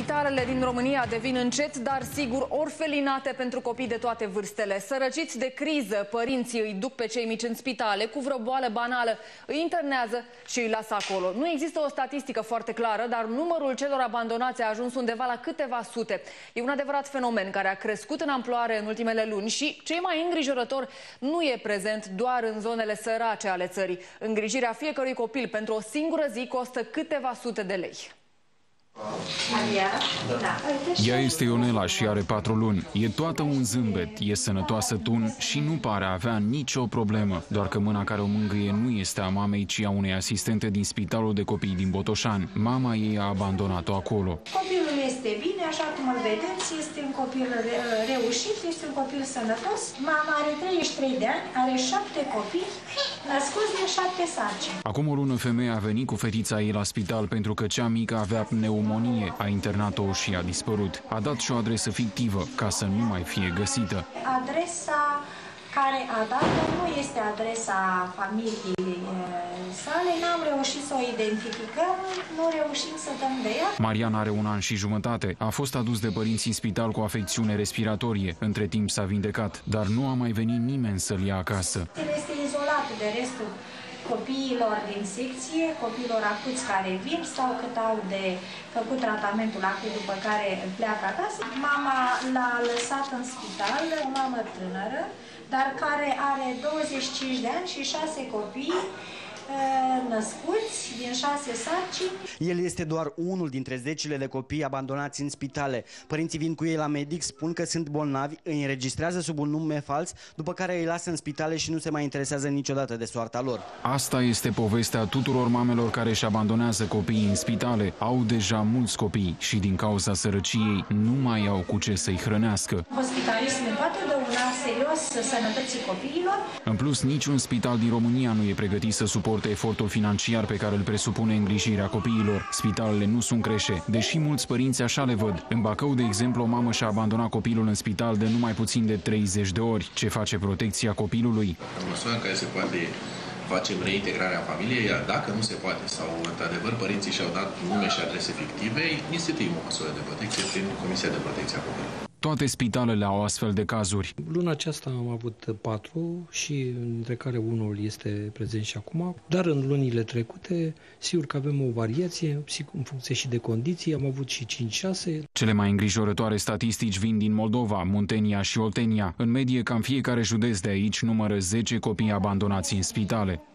Spitalele din România devin încet, dar sigur, orfelinate pentru copii de toate vârstele. Sărăciți de criză, părinții îi duc pe cei mici în spitale cu vreo boală banală, îi internează și îi lasă acolo. Nu există o statistică foarte clară, dar numărul celor abandonați a ajuns undeva la câteva sute. E un adevărat fenomen care a crescut în amploare în ultimele luni și, ce e mai îngrijorător, nu e prezent doar în zonele sărace ale țării. Îngrijirea fiecărui copil pentru o singură zi costă câteva sute de lei. Ea este Ionela și are 4 luni. E toată un zâmbet, e sănătoasă tun și nu pare a avea nicio problemă. Doar că mâna care o mângâie nu este a mamei, ci a unei asistente din Spitalul de Copii din Botoșani. Mama ei a abandonat-o acolo. Copilul este bine, așa cum îl vedeți, este un copil reușit, este un copil sănătos. Mama are 33 de ani, are 7 copii, născuți din 7 sarcini. Acum o lună femeia a venit cu fetița ei la spital pentru că cea mică avea pneumonie, a internat-o și a dispărut. A dat și o adresă fictivă ca să nu mai fie găsită. Adresa care a dat-o nu este adresa familiei sale, n-am reușit să o identificăm, nu reușim să dăm de ea. Marian are 1 an și jumătate. A fost adus de părinți în spital cu afecțiune respiratorie. Între timp s-a vindecat, dar nu a mai venit nimeni să-l ia acasă. El este izolat de restul copiilor din secție, copiilor acuți care vin sau cât au de făcut tratamentul acut după care pleacă acasă. Mama l-a lăsat în spital, o mamă tânără, dar care are 25 de ani și 6 copii născuți din 6 sarcini. El este doar unul dintre zecile de copii abandonați în spitale. Părinții vin cu ei la medic, spun că sunt bolnavi, îi înregistrează sub un nume fals, după care îi lasă în spitale și nu se mai interesează niciodată de soarta lor. Asta este povestea tuturor mamelor care își abandonează copiii în spitale. Au deja mulți copii și din cauza sărăciei nu mai au cu ce să-i hrănească. Hospitalismul poate dăuna serios sănătății copiilor. În plus, niciun spital din România nu e pregătit să suporte efortul financiar pe care îl presupune îngrijirea copiilor. Spitalele nu sunt creșe, deși mulți părinți așa le văd. În Bacău, de exemplu, o mamă și-a abandonat copilul în spital de numai puțin de 30 de ori. Ce face protecția copilului? În măsura în care se poate facem reintegrarea familiei, iar dacă nu se poate sau, într-adevăr, părinții și-au dat nume și adrese fictive, instituim o măsură de protecție prin Comisia de Protecție a Copilului. Toate spitalele au astfel de cazuri. Luna aceasta am avut 4 și dintre care unul este prezent și acum, dar în lunile trecute, sigur că avem o variație, în funcție și de condiții, am avut și 5-6. Cele mai îngrijorătoare statistici vin din Moldova, Muntenia și Oltenia. În medie, cam fiecare județ de aici numără 10 copii abandonați în spitale.